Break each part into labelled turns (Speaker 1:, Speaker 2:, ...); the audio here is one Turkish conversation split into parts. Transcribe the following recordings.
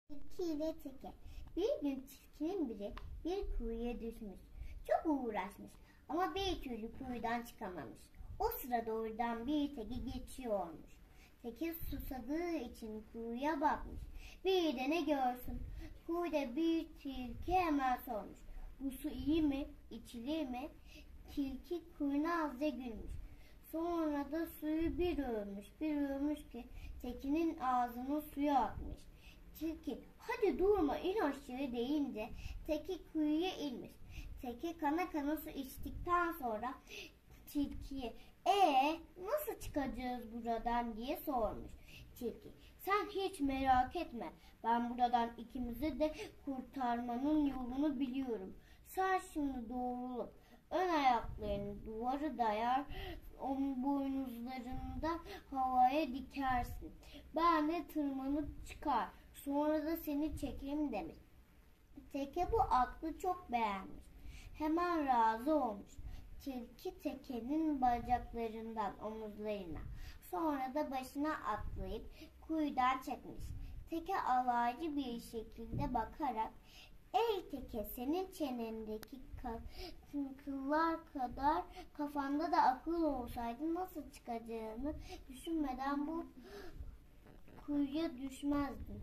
Speaker 1: Tilki ile teke. Bir gün tilkinin biri bir kuyuya düşmüş. Çok uğraşmış ama bir türlü kuyudan çıkamamış. O sırada oradan bir teke geçiyormuş. Teke susadığı için kuyuya bakmış. Bir de ne görsün? Kuyuda bir tilki hemen sormuş. Bu su iyi mi? İçilir mi? Tilki kuyuna azca gülmüş. Sonra da suyu bir övmüş ki tekinin ağzının suyu akmış. Tilki hadi durma in aşağı deyince teke kuyuya inmiş. Teke kana kana su içtikten sonra tilkiye nasıl çıkacağız buradan diye sormuş. Tilki sen hiç merak etme, ben buradan ikimizi de kurtarmanın yolunu biliyorum. Sen şimdi doğrulup ön ayaklarını duvara dayar, boynuzlarında havaya dikersin. Ben de tırmanıp çıkar, sonra da seni çekerim demiş. Teke bu aklı çok beğenmiş. Hemen razı olmuş. Tilki tekenin bacaklarından omuzlarına, sonra da başına atlayıp kuyudan çekmiş. Teke alaycı bir şekilde bakarak, ey teke, senin çenendeki kıllar kadar kafanda da akıl olsaydı nasıl çıkacağını düşünmeden bu kuyuya düşmezdin.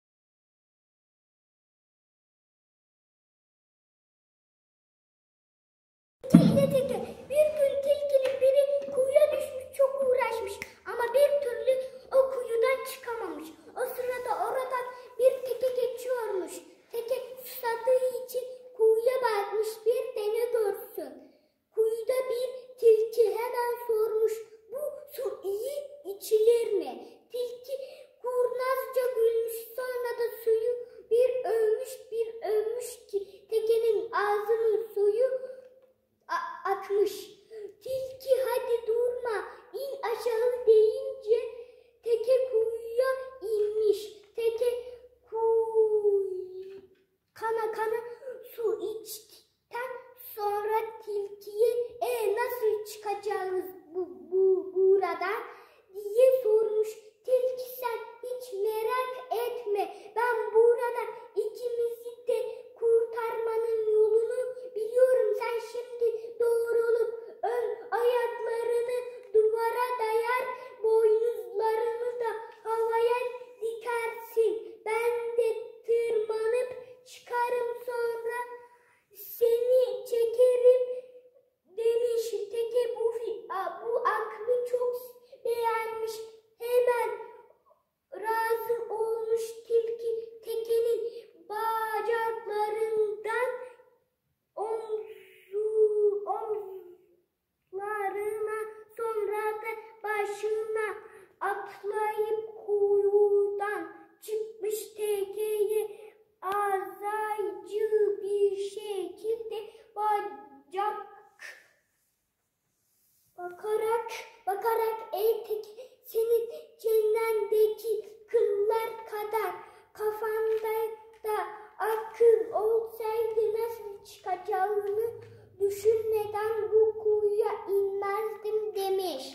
Speaker 2: Bir gün tilkinin biri kuyuya düşmüş, çok uğraşmış ama bir türlü o kuyudan çıkamamış. O sırada oradan bir teke geçiyormuş. Teke susadığı için kuyuya bakmış, bir de ne görsün? Kuyuda bir tilki hemen sormuş, bu su iyi içilir mi? Tilki kurnazca gülmüş, sonra da suyu bir övmüş ki tekenin ağzının suyu akmış. Tilki hadi durma in aşağı deyince teke kuyuya inmiş. Teke kana kana su içtikten sonra tilkiye nasıl çıkacağız buradan diye sormuş. Tilki sen hiç merak etme, ben burada ikimizi de kurtarmanın yolunu biliyorum. Sen şimdi doğrulup ön ayaklarını duvara dayar, boynuzlarını da havaya dikersin. Ben de tırmanıp çıkarım, sonra seni çekerim demiş. Teke bu aklı çok beğenmiş. Hemen razı olmuş tilki, tekenin bacaklarından omuzlarına, sonra da başına atlayıp kuyudan çıkmış. Tekeye azaycı bir şekilde bakarak ey teke, senin çenendeki kıllar kadar kafanda da akıl olsaydı nasıl çıkacağını düşünmeden bu kuyuya inmezdim demiş.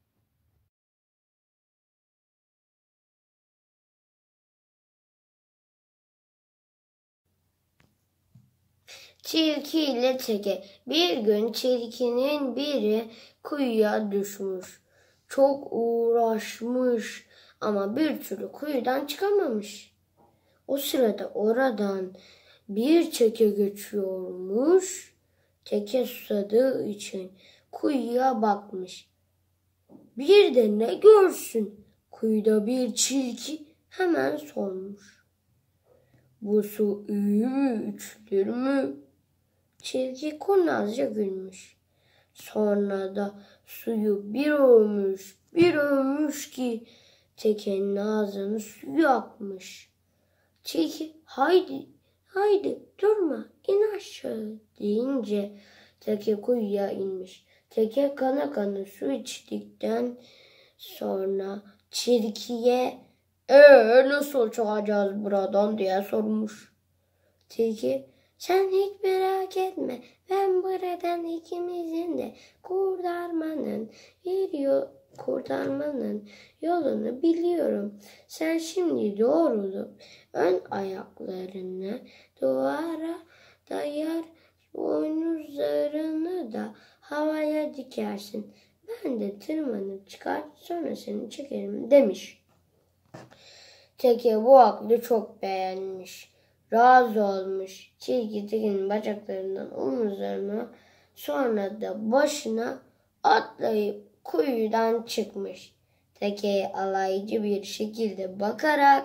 Speaker 3: Tilki ile teke. Bir gün tilkinin biri kuyuya düşmüş. Çok uğraşmış ama bir türlü kuyudan çıkamamış. O sırada oradan bir teke geçiyormuş. Teke susadığı için kuyuya bakmış. Bir de ne görsün? Kuyuda bir tilki hemen sormuş. Bu su iyi mi, içilir mi? Tilki kurnazca gülmüş. Sonra da suyu bir övmüş ki tekenin ağzının suyu akmış. Tilki haydi durma in aşağı deyince teke kuyuya inmiş. Teke kana kana su içtikten sonra tilkiye nasıl çıkacağız buradan diye sormuş. Tilki sen hiç merak etme, ben buradan ikimizin de kurtarmanın kurtarmanın yolunu biliyorum. Sen şimdi doğrulup ön ayaklarını duvara dayar, boynuzlarını da havaya dikersin. Ben de tırmanıp çıkar, sonra seni çekerim demiş. Teke bu aklı çok beğenmiş. Razı olmuş. Tilki Teke'nin bacaklarından omuzlarına, sonra da başına atlayıp kuyudan çıkmış. Teke'ye alaycı bir şekilde bakarak,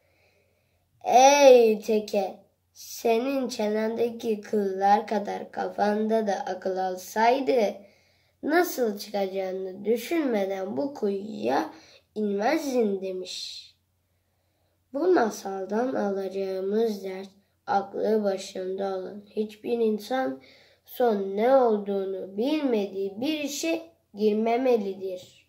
Speaker 3: "Ey Teke, senin çenendeki kıllar kadar kafanda da akıl olsaydı, nasıl çıkacağını düşünmeden bu kuyuya inmezdin" demiş. Bu masaldan alacağımız ders, aklı başında olan hiçbir insan son ne olduğunu bilmediği bir işe girmemelidir.